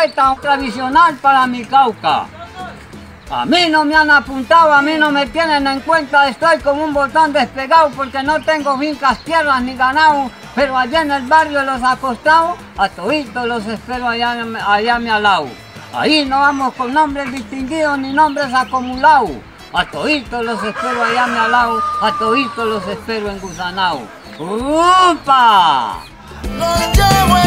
receta tradicional para mi Cauca. A mí no me han apuntado, a mí no me tienen en cuenta, estoy como un botón despegado porque no tengo fincas, tierras ni ganado, pero allá en el barrio los acostados, a toditos los espero allá a mi alao. Ahí no vamos con nombres distinguidos ni nombres acumulados, a toditos los espero allá a mi alao, a toditos los espero en Gusanao. ¡Upa!